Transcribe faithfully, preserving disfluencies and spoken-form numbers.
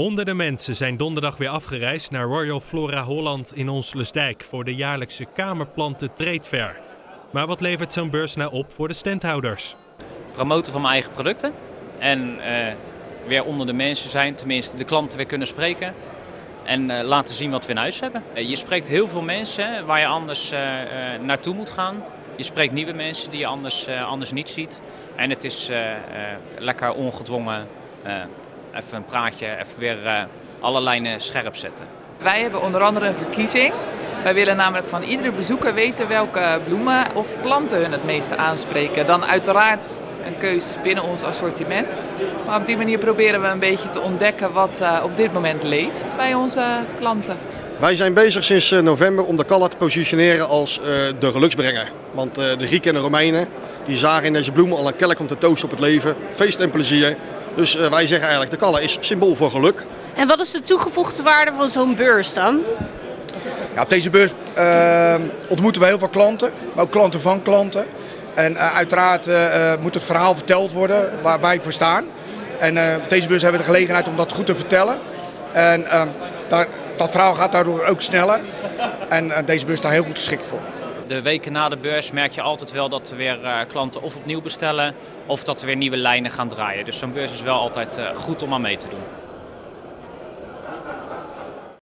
Honderden mensen zijn donderdag weer afgereisd naar Royal Flora Holland in Onselersdijk voor de jaarlijkse Kamerplanten Trade Fair. Maar wat levert zo'n beurs nou op voor de standhouders? Promoten van mijn eigen producten en uh, weer onder de mensen zijn, tenminste de klanten weer kunnen spreken. En uh, laten zien wat we in huis hebben. Uh, je spreekt heel veel mensen waar je anders uh, uh, naartoe moet gaan. Je spreekt nieuwe mensen die je anders, uh, anders niet ziet. En het is uh, uh, lekker ongedwongen, uh, even een praatje, even weer uh, alle lijnen scherp zetten. Wij hebben onder andere een verkiezing. Wij willen namelijk van iedere bezoeker weten welke bloemen of planten hun het meeste aanspreken. Dan uiteraard een keus binnen ons assortiment. Maar op die manier proberen we een beetje te ontdekken wat uh, op dit moment leeft bij onze klanten. Wij zijn bezig sinds november om de Calla te positioneren als uh, de geluksbrenger. Want uh, de Grieken en de Romeinen die zagen in deze bloemen al een kelk om te toosten op het leven, feest en plezier. Dus uh, wij zeggen eigenlijk de Calla is symbool voor geluk. En wat is de toegevoegde waarde van zo'n beurs dan? Ja, op deze beurs uh, ontmoeten we heel veel klanten, maar ook klanten van klanten. En uh, uiteraard uh, moet het verhaal verteld worden waar wij voor staan. En uh, op deze beurs hebben we de gelegenheid om dat goed te vertellen. En uh, daar, dat verhaal gaat daardoor ook sneller. En uh, deze beurs is daar heel goed geschikt voor. De weken na de beurs merk je altijd wel dat er weer uh, klanten of opnieuw bestellen of dat er weer nieuwe lijnen gaan draaien. Dus zo'n beurs is wel altijd uh, goed om aan mee te doen.